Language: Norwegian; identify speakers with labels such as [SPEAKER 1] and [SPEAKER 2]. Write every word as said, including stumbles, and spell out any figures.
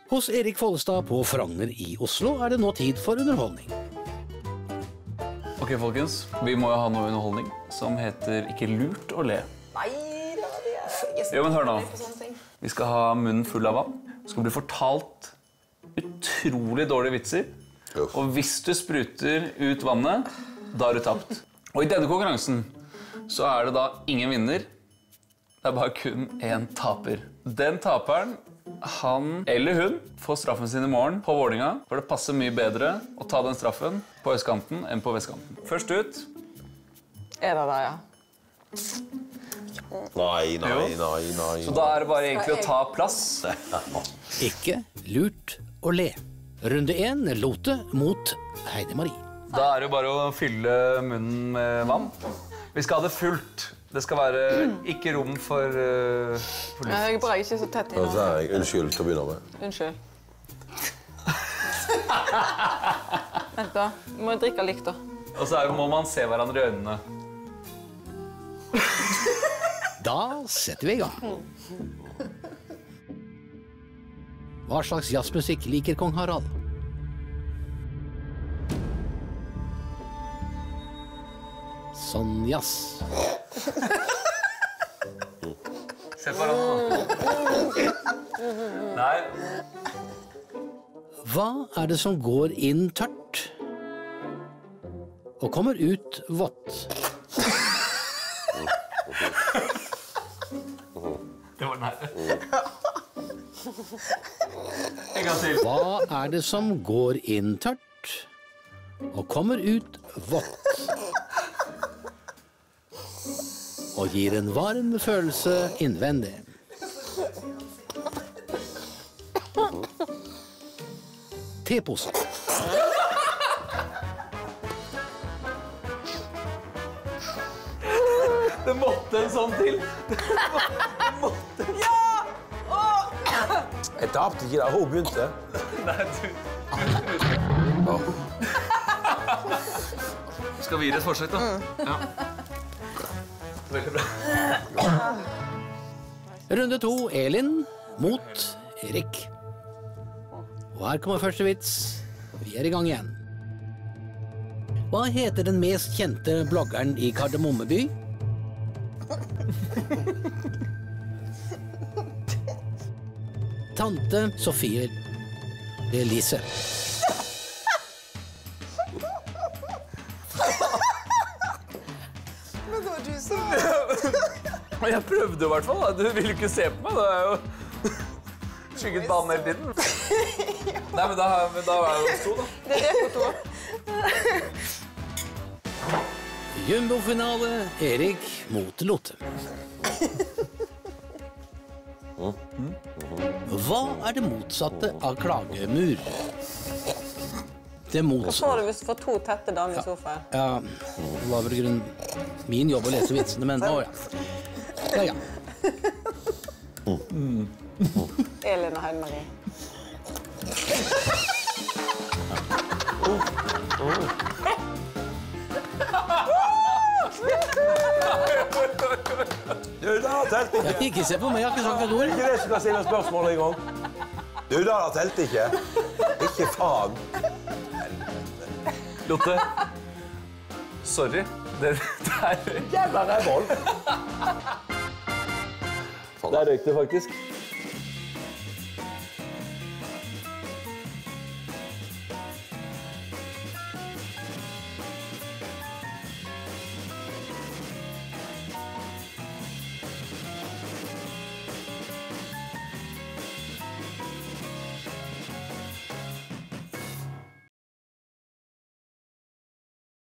[SPEAKER 1] Hos Erik Follestad på Frogner i Oslo er det nå tid for underholdning.
[SPEAKER 2] Ok, folkens. Vi må jo ha noe underholdning som heter Ikke lurt å le.
[SPEAKER 3] Nei, det var det.
[SPEAKER 2] Jo, men hør nå. Vi skal ha munnen full av vann. Det skal bli fortalt utrolig dårlige vitser. Og hvis du spruter ut vannet, da er du tapt. Og i denne konkurransen så er det da ingen vinner. Det er bare kun en taper. Den taperen, han eller hun, får straffen sin i morgen på Vålinga, for det passer mye bedre å ta den straffen på østkanten enn på vestkanten. Først ut.
[SPEAKER 3] Er det der, ja?
[SPEAKER 4] Nei, nei, nei, nei.
[SPEAKER 2] Så da er det bare egentlig å ta plass.
[SPEAKER 1] Ikke lurt å le. Runde én, Lote mot Heidi Marie.
[SPEAKER 2] Da er det bare å fylle munnen med vann. Vi skal ha det fullt. Det skal være ikke rom for, uh, for luft.
[SPEAKER 3] Jeg er bare ikke så tett i nå.
[SPEAKER 4] Unnskyld til å begynne med.
[SPEAKER 3] Unnskyld. Vent da, vi må drikke likt da.
[SPEAKER 2] Og så er, må man se hverandre i øynene.
[SPEAKER 1] Da setter vi i gang. Hva slags jazzmusikk liker kong Harald? Sånn jazz.
[SPEAKER 2] Se på hverandre. Nei.
[SPEAKER 1] Hva er det som går inn tørt og kommer ut vått?
[SPEAKER 2] Det var nære. En gang til.
[SPEAKER 1] Hva er det som går inn tørt og kommer ut vått? Og gir en varm følelse innvendig. Tepose.
[SPEAKER 2] Det måtte en sånn til. Det måtte.
[SPEAKER 3] Ja! Åh!
[SPEAKER 4] Jeg tapte ikke da, hun begynte.
[SPEAKER 2] Nei, du.
[SPEAKER 4] Oh.
[SPEAKER 2] Skal vi gi det et forsøk da? Ja. Veldig bra.
[SPEAKER 1] Runde to, Elin mot Erik. Og her kommer første vits. Vi er i gang igjen. Hva heter den mest kjente bloggeren i Kardemommeby? Tante Sofie Elise.
[SPEAKER 3] Men hva du sa?
[SPEAKER 2] Jeg prøvde i hvert fall. Du ville ikke se på meg. Det er jo skygget banen hele tiden. Nei, men da, men da er det jo to, da.
[SPEAKER 3] Det er det på to.
[SPEAKER 1] Jumbo-finale, Erik mot Lotte. Hva er det motsatte av klagemur? Det
[SPEAKER 3] Hva
[SPEAKER 1] motsatte.
[SPEAKER 3] får du hvis du får to tette damer i sofaen?
[SPEAKER 1] Ja, det var vel grunn min jobb å lese vitsene, men å ja. Ja, ja.
[SPEAKER 3] Elin og Heidi Marie.
[SPEAKER 4] Du, da har telt ikke.
[SPEAKER 1] Ikke se på meg, jeg har ikke sagt et ord.
[SPEAKER 4] Ikke det som kan stille spørsmål en gang. Du, da har telt ikke. Ikke faen.
[SPEAKER 2] Lotte. Sorry. Det, det er...
[SPEAKER 4] Jævla rævhold.
[SPEAKER 2] Det er røykte, faktisk.